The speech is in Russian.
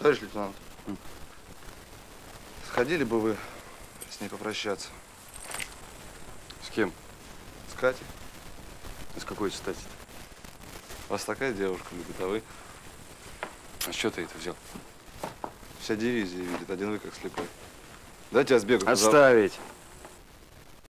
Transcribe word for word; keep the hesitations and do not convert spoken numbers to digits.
Товарищ лейтенант, mm. сходили бы вы с ней попрощаться? С кем? С Катей. С какой стати? У вас такая девушка любит, а вы? А с чего ты это взял? Вся дивизия видит, один вы как слепой. Дайте я сбегаю. Отставить.